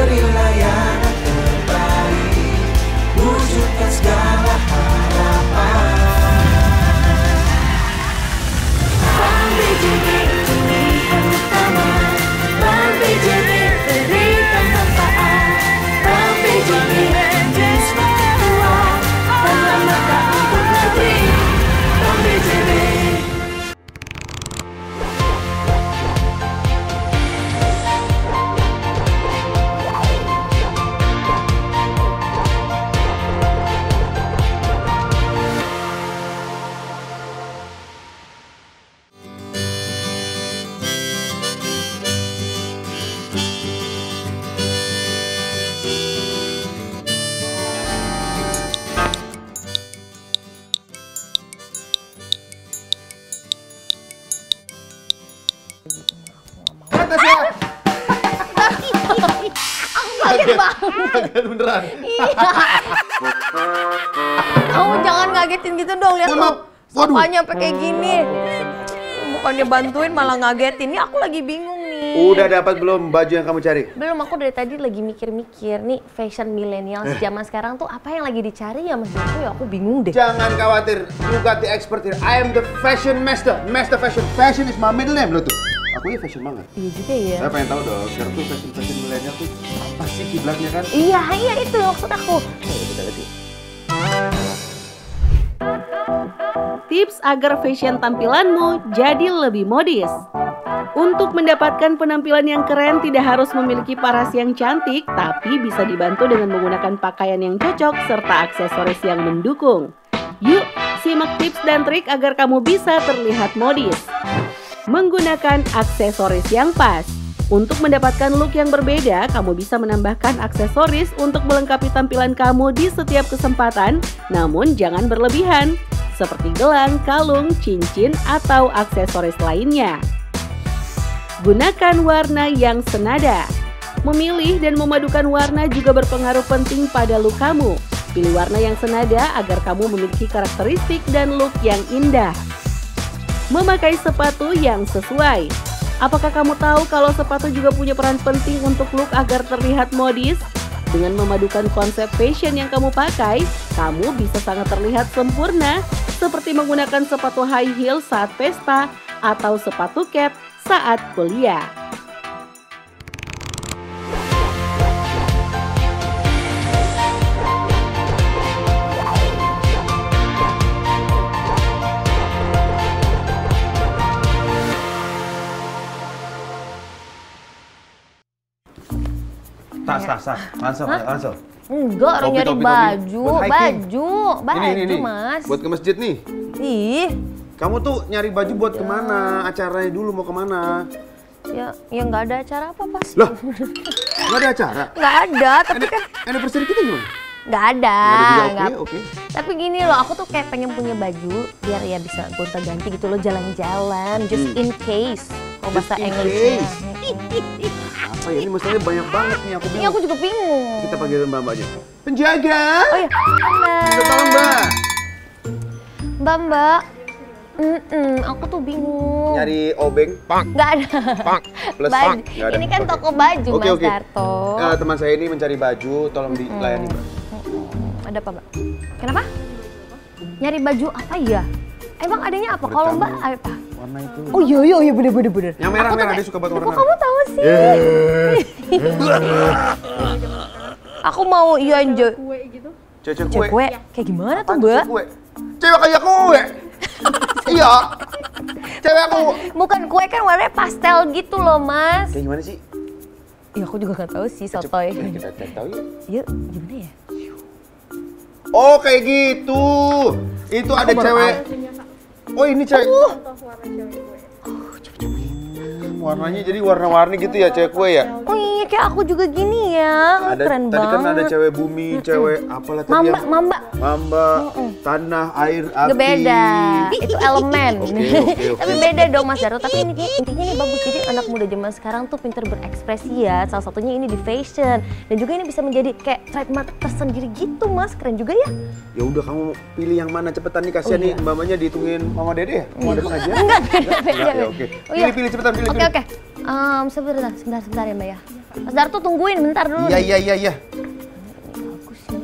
berilah yang terbaik, wujudkan segala harapan. Bank BJB pilihan utama, Bank BJB berikan manfaat, Bank BJB semakin kuat, tanam mata untuk negeri, Bank BJB. Kaget banget. Kaget beneran. Kamu jangan ngagetin gitu dong, lihat tuh. Waduh. Sopanya sampai kayak gini. Bukannya bantuin malah ngagetin. Ini aku lagi bingung nih. Udah dapat belum baju yang kamu cari? Belum, aku dari tadi lagi mikir-mikir nih fashion millennial zaman sekarang tuh apa yang lagi dicari ya Mas Joko ya, aku bingung deh. Jangan khawatir, you got the expert here. I am the fashion master. Master fashion. Fashion is my middle name loh tuh. Aku ya fashion banget. Iya juga ya. Saya pengen tahu dong, sekarang tuh fashion milenial tuh apa sih kiblatnya kan? Iya itu maksud aku. Ayo kita lihat yuk. Tips agar fashion tampilanmu jadi lebih modis. Untuk mendapatkan penampilan yang keren tidak harus memiliki paras yang cantik, tapi bisa dibantu dengan menggunakan pakaian yang cocok serta aksesoris yang mendukung. Yuk, simak tips dan trik agar kamu bisa terlihat modis. Menggunakan aksesoris yang pas. Untuk mendapatkan look yang berbeda, kamu bisa menambahkan aksesoris untuk melengkapi tampilan kamu di setiap kesempatan, namun jangan berlebihan, seperti gelang, kalung, cincin, atau aksesoris lainnya. Gunakan warna yang senada. Memilih dan memadukan warna juga berpengaruh penting pada look kamu. Pilih warna yang senada agar kamu memiliki karakteristik dan look yang indah. Memakai sepatu yang sesuai. Apakah kamu tahu kalau sepatu juga punya peran penting untuk look agar terlihat modis? Dengan memadukan konsep fashion yang kamu pakai, kamu bisa sangat terlihat sempurna, seperti menggunakan sepatu high heel saat pesta atau sepatu cat saat kuliah. Tas. Langsung. Enggak, orang nyari Topi. baju, Buat hiking. baju Ini. Mas. Buat ke masjid nih. Ih, Kamu tuh nyari baju buat kemana? Acaranya dulu mau kemana? ya nggak ada acara apa pas? Lah, nggak ada acara? Nggak ada, tapi kan Anniversary kita gimana? nggak ada. Nggak ada juga, oke. Tapi gini loh, aku tuh kayak pengen punya baju biar ya bisa gonta-ganti gitu loh, jalan-jalan, just in case. Kalau bahasa Just in Inggrisnya. case. Apa ya, ini masalahnya banyak banget nih, aku Ini bingung. aku juga bingung. Kita panggil mbak-mbaknya. Penjaga! Oh ya, Bisa tolong mbak? Mbak. Aku tuh bingung. Nyari obeng? Nggak ada. Plus Baju. nggak ada. Ini kan Oke. toko baju, Oke, Mas oke. Darto. Teman saya ini mencari baju, tolong dilayani mbak. Ada apa, Mbak? Kenapa? Nyari baju apa ya? Emang adanya apa? Menurut Kalau kamu. Mbak apa? Warna itu. Oh iya bener. Yang merah, dia suka banget warna Kok merah. kamu tahu sih? Aku mau anjay. Cewek Kue. Kayak gimana tuh, Apaan Mbak? kue? Cewek kayak kue. Iya. Cewek aku. Bukan kue, kan warnanya pastel gitu loh, Mas. Kayak gimana sih? Ya aku juga nggak tahu sih, sotoy. Kita cari tahu yuk. Yuk, gimana ya? Oh kayak gitu. Itu ada baru cewek. Oh ini cewek. Warnanya jadi warna-warni gitu ya cewek kue ya? Oh iya, kayak aku juga gini ya. Keren tadi banget. kan ada cewek bumi, cewek apalah tadi Mamba. Mamba, tanah, air, api. Gak beda, itu elemen. Oke. Tapi beda dong Mas Darto, tapi ini intinya ini bagus. Jadi anak muda zaman sekarang tuh pinter berekspresi ya. Salah satunya ini di fashion. Dan juga ini bisa menjadi kayak trademark tersendiri gitu Mas, keren juga ya. Ya udah kamu pilih yang mana cepetan nih, kasihan nih mamanya dihitungin Mama Dede ya? Mama Dede aja? Enggak, beda. Ya oke. Oh, iya. Pilih cepetan, pilih. Oke. Sebentar ya Mbak ya. Mas Darto tungguin bentar dulu. Iya. Bagus sih.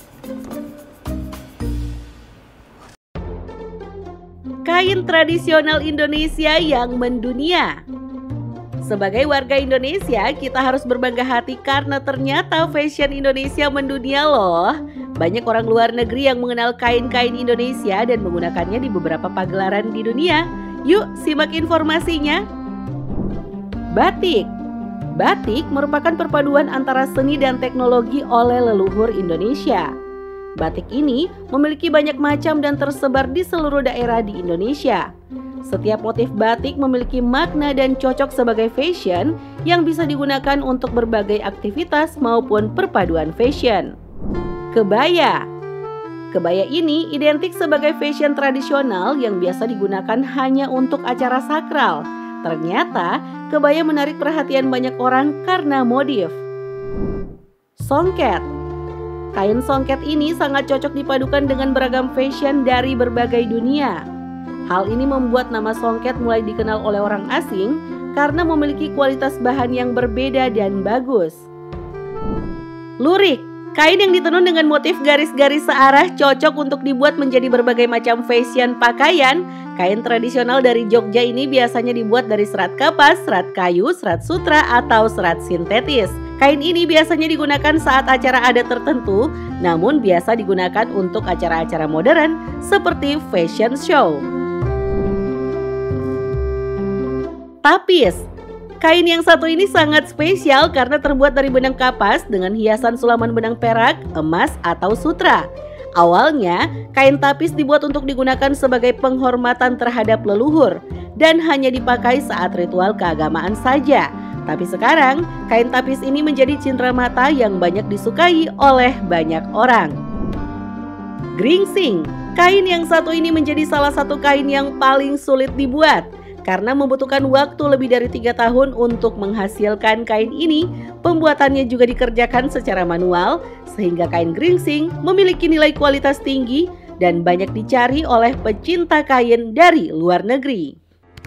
Kain tradisional Indonesia yang mendunia. Sebagai warga Indonesia, kita harus berbangga hati karena ternyata fashion Indonesia mendunia loh. Banyak orang luar negeri yang mengenal kain-kain Indonesia dan menggunakannya di beberapa pagelaran di dunia. Yuk simak informasinya. Batik. Batik merupakan perpaduan antara seni dan teknologi oleh leluhur Indonesia. Batik ini memiliki banyak macam dan tersebar di seluruh daerah di Indonesia. Setiap motif batik memiliki makna dan cocok sebagai fashion yang bisa digunakan untuk berbagai aktivitas maupun perpaduan fashion. Kebaya. Kebaya ini identik sebagai fashion tradisional yang biasa digunakan hanya untuk acara sakral. Ternyata, kebaya menarik perhatian banyak orang karena motif. Songket. Kain songket ini sangat cocok dipadukan dengan beragam fashion dari berbagai dunia. Hal ini membuat nama songket mulai dikenal oleh orang asing karena memiliki kualitas bahan yang berbeda dan bagus. Lurik. Kain yang ditenun dengan motif garis-garis searah cocok untuk dibuat menjadi berbagai macam fashion pakaian. Kain tradisional dari Jogja ini biasanya dibuat dari serat kapas, serat kayu, serat sutra, atau serat sintetis. Kain ini biasanya digunakan saat acara adat tertentu, namun biasa digunakan untuk acara-acara modern seperti fashion show. Tapis. Kain yang satu ini sangat spesial karena terbuat dari benang kapas dengan hiasan sulaman benang perak, emas, atau sutra. Awalnya, kain tapis dibuat untuk digunakan sebagai penghormatan terhadap leluhur dan hanya dipakai saat ritual keagamaan saja. Tapi sekarang, kain tapis ini menjadi cenderamata yang banyak disukai oleh banyak orang. Gringsing. Kain yang satu ini menjadi salah satu kain yang paling sulit dibuat. Karena membutuhkan waktu lebih dari 3 tahun untuk menghasilkan kain ini, pembuatannya juga dikerjakan secara manual, sehingga kain gringsing memiliki nilai kualitas tinggi dan banyak dicari oleh pecinta kain dari luar negeri.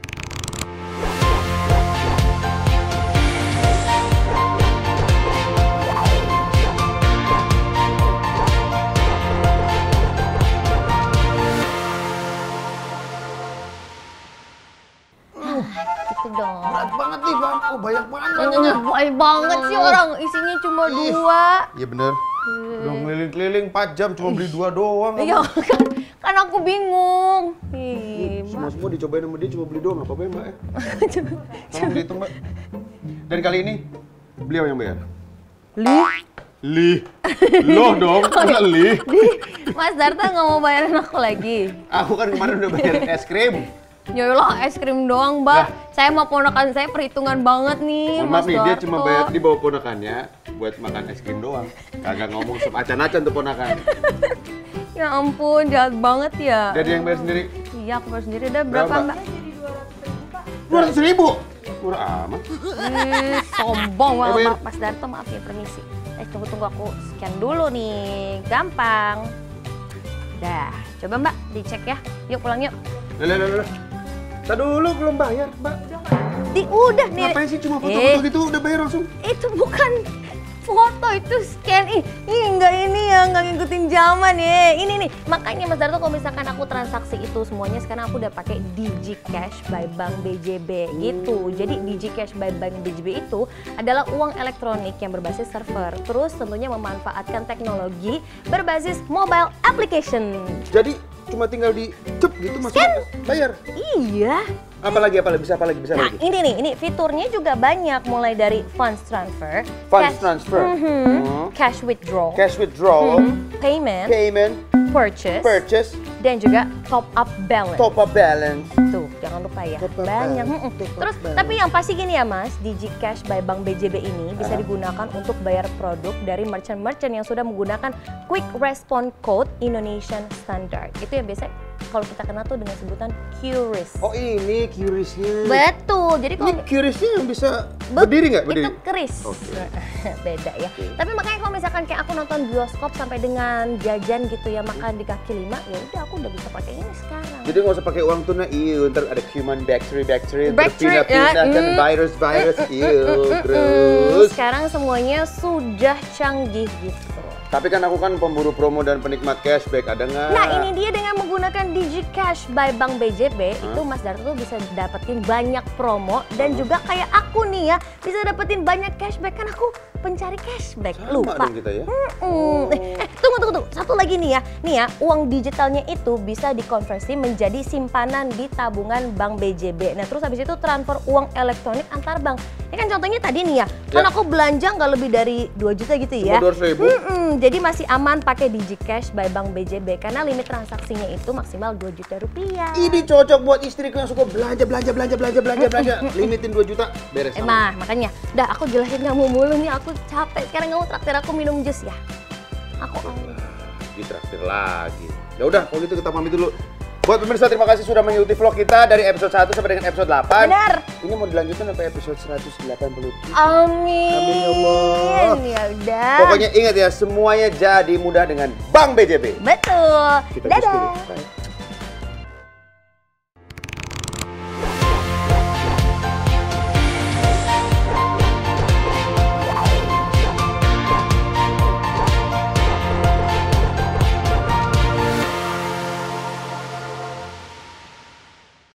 Gitu dong. Berat banget nih Bang. Oh banyak banget. Banyak banget sih orang, isinya cuma 2. Iya bener. Udah keliling-keliling 4 jam cuma beli 2 doang. Iya kan aku bingung. Semua dicobain sama dia cuma beli doang, apa-apa ya Mbak ya? Tolong dihitung Mbak. Dan kali ini beliau yang bayar. Lih. Loh dong, masa Lih? Mas Darto nggak mau bayarin aku lagi? Aku kan kemarin udah bayar es krim. Yalah es krim doang Mbak. Saya mau ponakan saya perhitungan banget nih. Maaf Mas nih, dia cuma Darto. bayar, dia bawa ponakannya buat makan es krim doang. Kagak ngomong acan-acan tuh ponakan. Ya ampun, jahat banget ya. Dia yang bayar sendiri. Iya, aku bayar sendiri. Udah berapa Berapa? Mbak? 200.000. Murah amat. Sombong banget bayar. Mas Darto, maaf ya, permisi. Tunggu aku scan dulu nih, gampang. Dah, coba Mbak dicek ya. Yuk pulang yuk. Lah. Tadi dulu belum bayar, Mbak. Udah nih. Ngapain sih cuma foto-foto gitu udah bayar langsung? Itu bukan foto, itu scan. Enggak ini ya, nggak ngikutin zaman ya. Ini nih, makanya Mas Darto kalau misalkan aku transaksi itu semuanya sekarang aku udah pakai DigiCash by Bank BJB gitu. Jadi DigiCash by Bank BJB itu adalah uang elektronik yang berbasis server. Terus tentunya memanfaatkan teknologi berbasis mobile application. Jadi cuma tinggal di cep gitu masuk bayar. Iya. Apalagi bisa Nah, lagi. ini fiturnya juga banyak, mulai dari funds transfer, cash withdrawal, payment, purchase, dan juga top up balance. Tuh, jangan lupa ya. Top up Banyak. balance. Terus, tapi yang pasti gini ya Mas, DigiCash by Bank BJB ini bisa digunakan untuk bayar produk dari merchant-merchant yang sudah menggunakan Quick Response Code Indonesian Standard. Itu yang biasa kalau kita kenal tuh dengan sebutan QRIS. Oh ini QRIS-nya. Betul. Jadi kalau Ini QRIS-nya yang bisa berdiri nggak? Berdiri. itu keris. Beda ya. Tapi makanya kalau misalkan kayak aku nonton bioskop sampai dengan jajan gitu ya, makan di kaki lima, ya udah aku udah bisa pakai ini sekarang. Jadi nggak usah pakai uang tunai, ntar ada human bakteri Bacteria, berpindah-pindah kan virus, terus. Sekarang semuanya sudah canggih gitu. Tapi kan aku kan pemburu promo dan penikmat cashback, ada nggak? Nah ini dia dengan menggunakan DigiCash by Bank BJB, itu Mas Darto tuh bisa dapetin banyak promo dan juga kayak aku nih ya, bisa dapetin banyak cashback, kan aku pencari cashback. Sama Lupa. dong kita ya. Tunggu. Satu lagi nih ya, uang digitalnya itu bisa dikonversi menjadi simpanan di tabungan Bank BJB. Nah terus habis itu transfer uang elektronik antar bank. Ini kan contohnya tadi nih ya, kan aku belanja nggak lebih dari 2 juta gitu ya. Cuma 200.000. Jadi masih aman pakai DigiCash by Bank BJB karena limit transaksinya itu maksimal 2 juta rupiah. Ini cocok buat istriku yang suka belanja. Limitin 2 juta, beres sama. Makanya, dah aku jelasin kamu mulu nih, aku capek. Sekarang kamu traktir aku minum jus ya. Aku Ditraktir lagi. Ya udah, kalau gitu kita pamit dulu. Buat pemirsa, terima kasih sudah mengikuti vlog kita dari episode 1 sampai dengan episode 8. Benar. Ini mau dilanjutkan sampai episode 180. Amin. Amin ya Allah. Ya udah. Pokoknya ingat ya, semuanya jadi mudah dengan Bank BJB. Betul. Kita Dadah. dulu. Bye.